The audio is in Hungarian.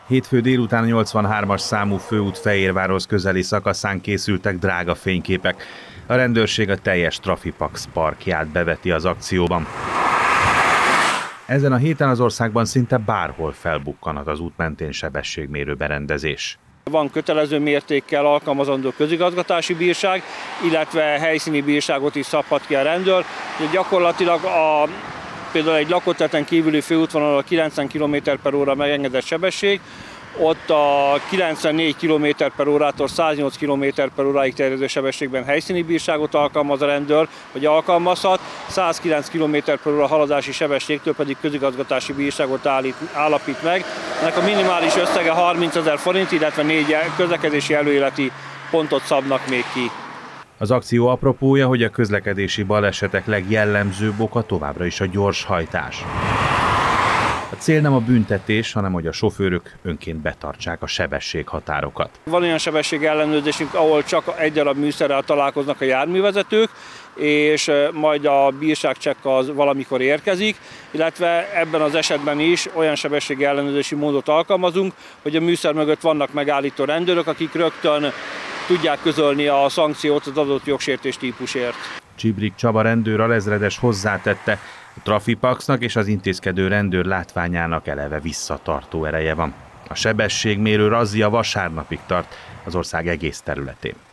Hétfő délután 83-as számú főút Fejérvárhoz közeli szakaszán készültek drága fényképek. A rendőrség a teljes Trafipax parkját beveti az akcióban. Ezen a héten az országban szinte bárhol felbukkanhat az út mentén sebességmérő berendezés. Van kötelező mértékkel alkalmazandó közigazgatási bírság, illetve helyszíni bírságot is szabhat ki a rendőr. Gyakorlatilag például egy lakóterületen kívüli főútvonalon a 90 km/h megengedett sebesség, ott a 94 km/h-tól 108 km/h-ig terjedő sebességben helyszíni bírságot alkalmaz a rendőr, vagy alkalmazhat, 109 km/h haladási sebességtől pedig közigazgatási bírságot állapít meg. Ennek a minimális összege 30 000 forint, illetve 4 közlekedési előéleti pontot szabnak még ki. Az akció apropója, hogy a közlekedési balesetek legjellemzőbb oka továbbra is a gyorshajtás. A cél nem a büntetés, hanem hogy a sofőrök önként betartsák a sebességhatárokat. Van olyan sebességellenőrzésünk, ahol csak egy darab műszerrel találkoznak a járművezetők, és majd a bírságcsekk az valamikor érkezik, illetve ebben az esetben is olyan sebességellenőrzési módot alkalmazunk, hogy a műszer mögött vannak megállító rendőrök, akik rögtön tudják közölni a szankciót az adott jogsértés típusért. Csibrik Csaba rendőr alezredes hozzátette, a Trafipaxnak és az intézkedő rendőr látványának eleve visszatartó ereje van. A sebességmérő razzia vasárnapig tart az ország egész területén.